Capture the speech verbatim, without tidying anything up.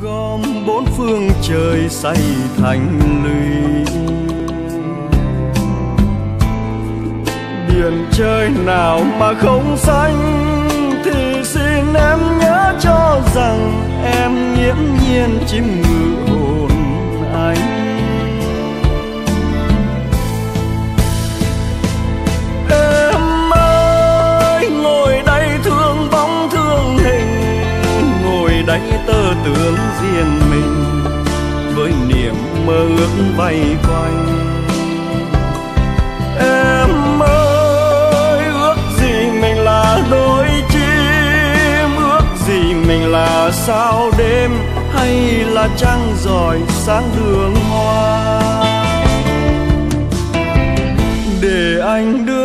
gom bốn phương trời xây thành lũy. Biển trời nào mà không xanh thì xin em nhớ cho rằng em nghiễm nhiên chiếm ngự hồn anh. Em ơi ngồi đây thương bóng thương hình, ngồi đây tơ tưởng riêng mình với niềm mơ ước vây quanh. Em ơi ước gì mình là đôi chim, ước gì mình là sao đêm hay là trăng rọi sáng đường hoa. Để anh đưa